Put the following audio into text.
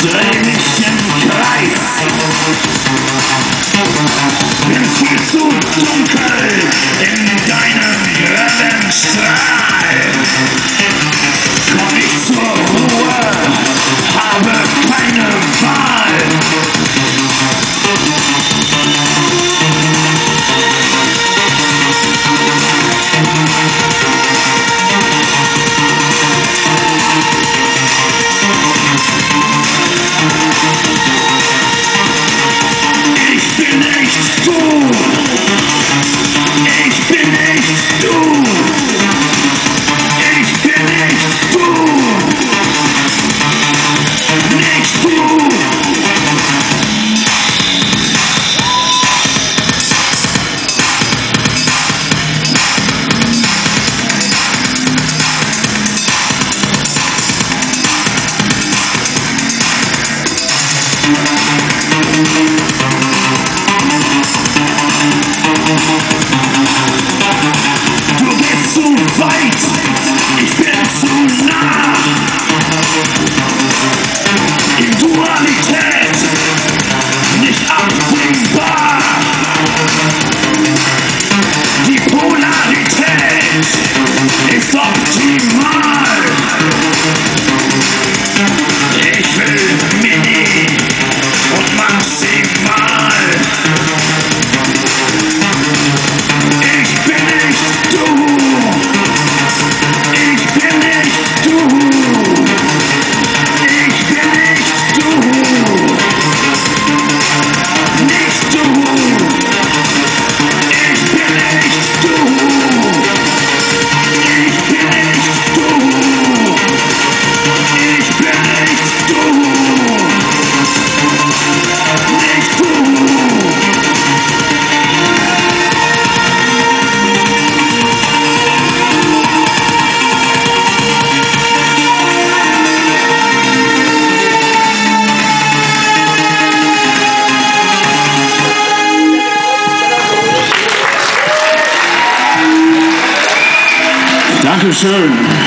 dreh mich im Kreis. Bin viel zu dunkel in deinem grellen Strahl. Komm nicht zur Ruhe, habe keine Wahl. Ich bin nicht du. Ich bin nicht du. Ich bin nicht du. Nicht du. Du gehst zu weit, ich bin zu nah. In Dualität, nicht abbringbar. Die Polarität ist optimal. Ich will Mini und maximal. Ich bin nicht du. Ich bin nicht du. Ich bin nicht du. Nicht du. Ich bin nicht du. Ich bin nicht du. Ich bin nicht du. Nicht du. Dankeschön.